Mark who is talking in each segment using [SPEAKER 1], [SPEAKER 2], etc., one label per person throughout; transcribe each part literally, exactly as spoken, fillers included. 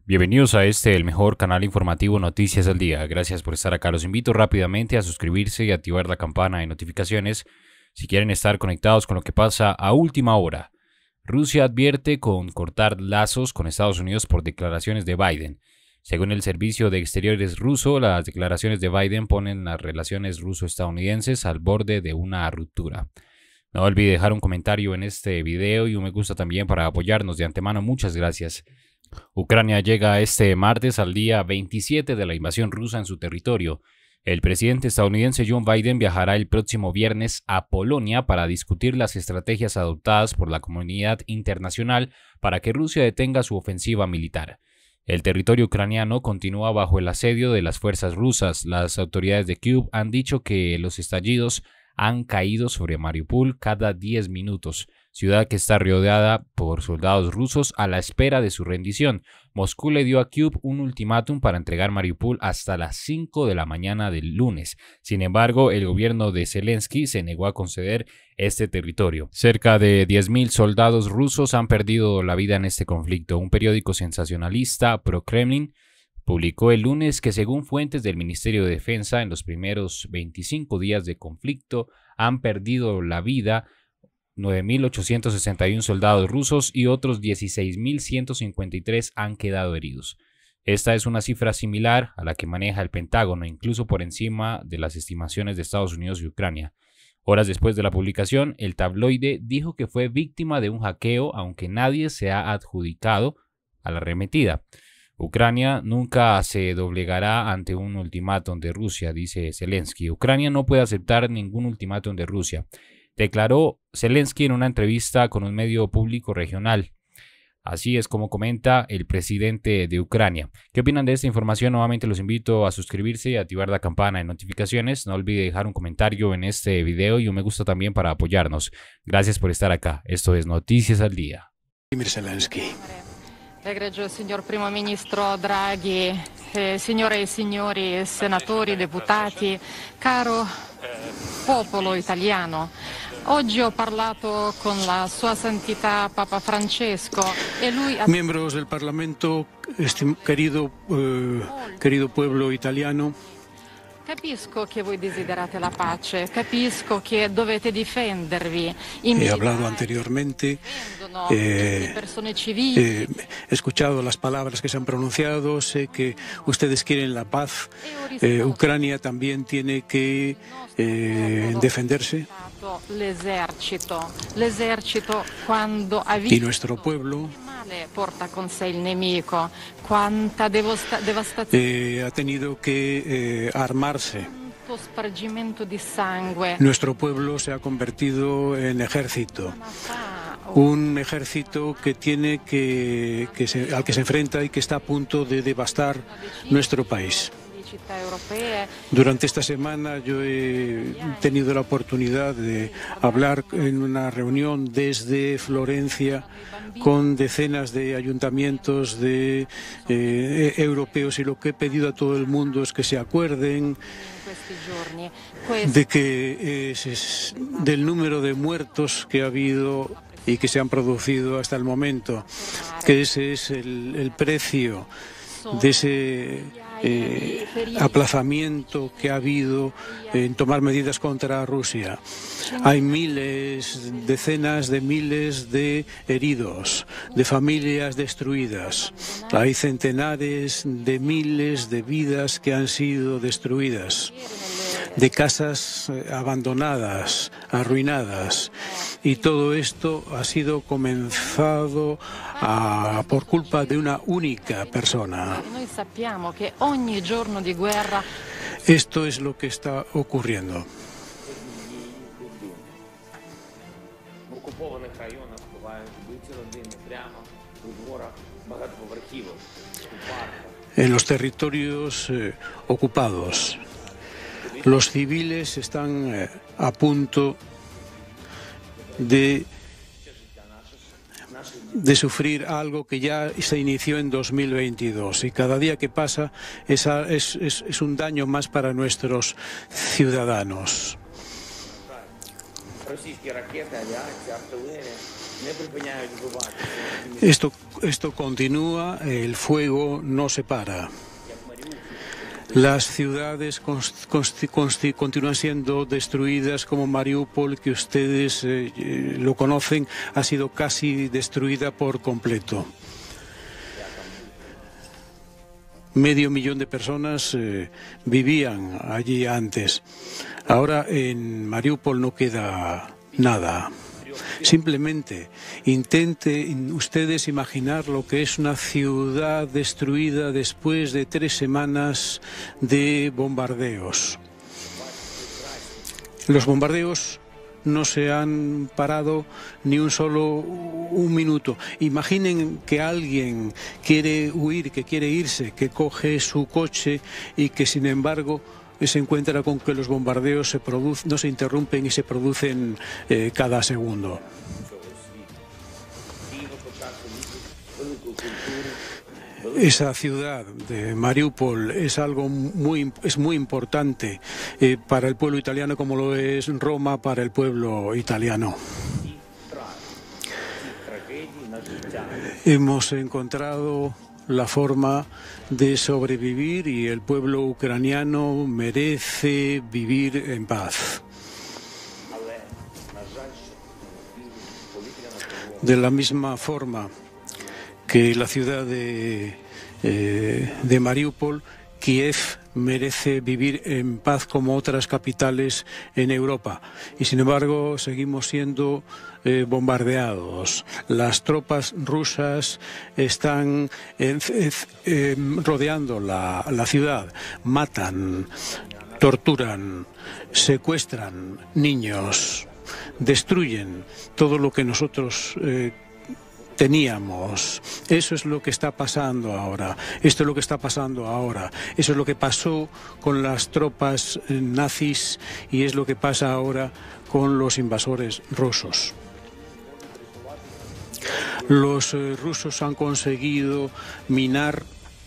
[SPEAKER 1] Bienvenidos a este, el mejor canal informativo Noticias al Día. Gracias por estar acá. Los invito rápidamente a suscribirse y activar la campana de notificaciones si quieren estar conectados con lo que pasa a última hora. Rusia advierte con cortar lazos con Estados Unidos por declaraciones de Biden. Según el Servicio de Exteriores ruso, las declaraciones de Biden ponen las relaciones ruso-estadounidenses al borde de una ruptura. No olvide dejar un comentario en este video y un me gusta también para apoyarnos de antemano. Muchas gracias. Ucrania llega este martes al día veintisiete de la invasión rusa en su territorio. El presidente estadounidense Joe Biden viajará el próximo viernes a Polonia para discutir las estrategias adoptadas por la comunidad internacional para que Rusia detenga su ofensiva militar. El territorio ucraniano continúa bajo el asedio de las fuerzas rusas. Las autoridades de Kyiv han dicho que los estallidos han caído sobre Mariupol cada diez minutos, ciudad que está rodeada por soldados rusos a la espera de su rendición. Moscú le dio a Kyiv un ultimátum para entregar Mariupol hasta las cinco de la mañana del lunes. Sin embargo, el gobierno de Zelensky se negó a conceder este territorio. Cerca de diez mil soldados rusos han perdido la vida en este conflicto. Un periódico sensacionalista pro-Kremlin publicó el lunes que, según fuentes del Ministerio de Defensa, en los primeros veinticinco días de conflicto han perdido la vida nueve mil ochocientos sesenta y uno soldados rusos y otros dieciséis mil ciento cincuenta y tres han quedado heridos. Esta es una cifra similar a la que maneja el Pentágono, incluso por encima de las estimaciones de Estados Unidos y Ucrania. Horas después de la publicación, el tabloide dijo que fue víctima de un hackeo, aunque nadie se ha adjudicado a la arremetida. Ucrania nunca se doblegará ante un ultimátum de Rusia, dice Zelensky. Ucrania no puede aceptar ningún ultimátum de Rusia, declaró Zelensky en una entrevista con un medio público regional. Así es como comenta el presidente de Ucrania. ¿Qué opinan de esta información? Nuevamente los invito a suscribirse y activar la campana de notificaciones. No olvide dejar un comentario en este video y un me gusta también para apoyarnos. Gracias por estar acá. Esto es Noticias al Día.
[SPEAKER 2] Zelensky.
[SPEAKER 3] Egregio signor Primo Ministro Draghi, eh, signore e signori senatori, deputati, caro popolo italiano, oggi ho parlato con la Sua Santità Papa Francesco e lui ha...
[SPEAKER 2] Miembros del Parlamento, querido, eh, querido pueblo italiano,
[SPEAKER 3] Capisco che voi desiderate la pace, capisco che dovete difendervi.
[SPEAKER 2] He hablado anteriormente, eh, eh, he escuchado las palabras que se han pronunciado, sé que ustedes quieren la paz. Eh, Ucrania también tiene que eh, defenderse. Y nuestro pueblo
[SPEAKER 3] porta con sé il nemico, quanta devastazione,
[SPEAKER 2] eh, ha tenido que eh, armarse.
[SPEAKER 3] Spargimento di sangue.
[SPEAKER 2] Nuestro pueblo se ha convertido en ejército, un ejército que tiene que, que se, al que se enfrenta y que está a punto de devastar nuestro país. Durante esta semana yo he tenido la oportunidad de hablar en una reunión desde Florencia con decenas de ayuntamientos de, eh, europeos, y lo que he pedido a todo el mundo es que se acuerden de que eh, es, del número de muertos que ha habido y que se han producido hasta el momento, que ese es el, el precio de ese eh, aplazamiento que ha habido en tomar medidas contra Rusia. Hay miles, decenas de miles de heridos, de familias destruidas. Hay centenares de miles de vidas que han sido destruidas, de casas abandonadas, arruinadas. Y todo esto ha sido comenzado a, por culpa de una única persona. Esto es lo que está ocurriendo. En los territorios eh, ocupados, los civiles están eh, a punto de, de sufrir algo que ya se inició en dos mil veintidós, y cada día que pasa es, es, es, es un daño más para nuestros ciudadanos. Esto, esto continúa, el fuego no se para. Las ciudades const, const, const, continúan siendo destruidas, como Mariupol, que ustedes eh, lo conocen, ha sido casi destruida por completo. Medio millón de personas eh, vivían allí antes. Ahora en Mariupol no queda nada. Simplemente intenten ustedes imaginar lo que es una ciudad destruida después de tres semanas de bombardeos. Los bombardeos no se han parado ni un solo un minuto. Imaginen que alguien quiere huir, que quiere irse, que coge su coche y que sin embargo se encuentra con que los bombardeos se producen, no se interrumpen y se producen eh, cada segundo. Esa ciudad de Mariupol es algo muy, es muy importante eh, para el pueblo italiano, como lo es Roma para el pueblo italiano. Hemos encontrado la forma de sobrevivir y el pueblo ucraniano merece vivir en paz. De la misma forma que la ciudad de, eh, de Mariupol, Kiev merece vivir en paz como otras capitales en Europa. Y sin embargo seguimos siendo eh, bombardeados. Las tropas rusas están eh, eh, rodeando la, la ciudad, matan, torturan, secuestran niños, destruyen todo lo que nosotros eh, teníamos. Eso es lo que está pasando ahora. Esto es lo que está pasando ahora. Eso es lo que pasó con las tropas nazis y es lo que pasa ahora con los invasores rusos. Los eh, rusos han conseguido minar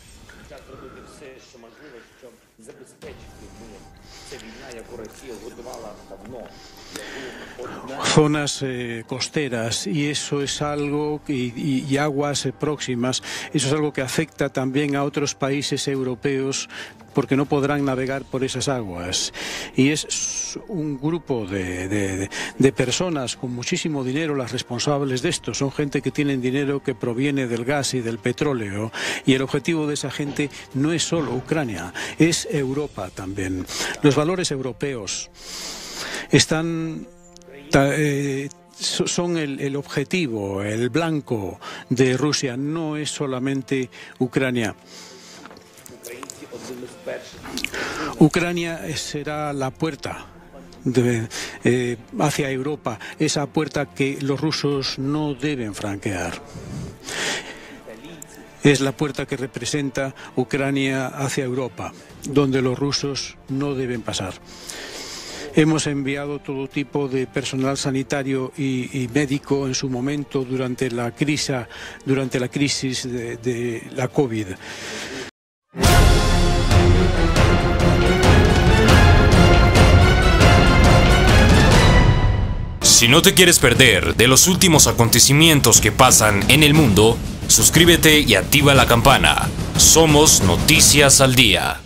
[SPEAKER 2] zonas eh, costeras y eso es algo y, y, y aguas eh, próximas. Eso es algo que afecta también a otros países europeos porque no podrán navegar por esas aguas. Y es un grupo de, de, de personas con muchísimo dinero las responsables de esto. Son gente que tienen dinero que proviene del gas y del petróleo. Y el objetivo de esa gente no es solo Ucrania, es Europa también. Los valores europeos están... Eh, son el, el objetivo, el blanco de Rusia, no es solamente Ucrania. Ucrania será la puerta de, eh, hacia Europa, esa puerta que los rusos no deben franquear. Es la puerta que representa Ucrania hacia Europa, donde los rusos no deben pasar. Hemos enviado todo tipo de personal sanitario y, y médico en su momento durante la crisis, durante la crisis de, de la COVID.
[SPEAKER 1] Si no te quieres perder de los últimos acontecimientos que pasan en el mundo, suscríbete y activa la campana. Somos Noticias al Día.